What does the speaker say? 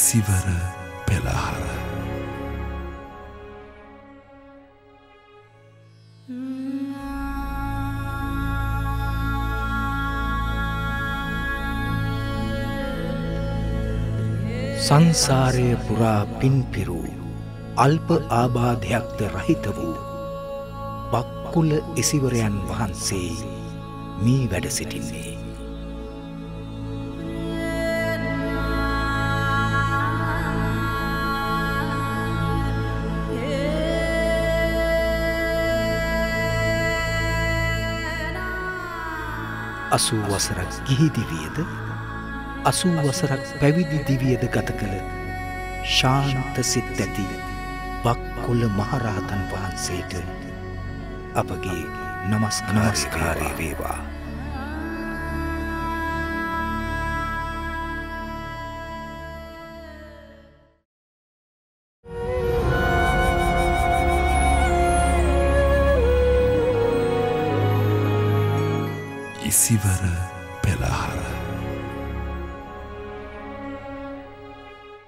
ඉසිවර පෙළහර සංසාරය පුරා පින්පිරූ අල්ප ආබාධයක්ද රහිත වූ බක්කුල ඉසිවරයන් වහන්සේ මේ වැඩ සිටින්නේ. අසූ වසරක් ගිහි දිවියද 80 වසරක් පැවිදි දිවියද ගත කළ ශාන්ත සිත් ඇති බක්කුල මහරහතන් වහන්සේට අපගේ නමස්කාරය වේවා. ඉසිවර